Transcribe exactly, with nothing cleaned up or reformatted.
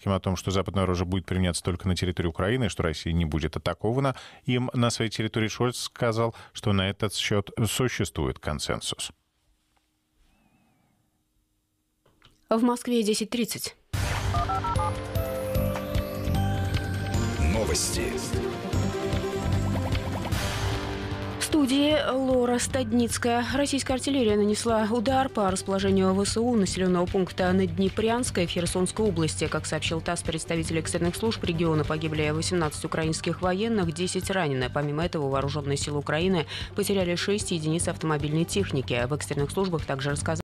Зеленским о том, что западное оружие будет применяться только на территории Украины, что Россия не будет атакована им на своей территории, Шольц сказал, что на этот счет существует консенсус. В Москве десять тридцать. Новости. В студии Лора Стадницкая. Российская артиллерия нанесла удар по расположению ВСУ населенного пункта Наднепрянская в Херсонской области. Как сообщил ТАСС, представители экстренных служб региона, погибли восемнадцать украинских военных, десять ранены. Помимо этого, вооруженные силы Украины потеряли шесть единиц автомобильной техники. В экстренных службах также рассказали,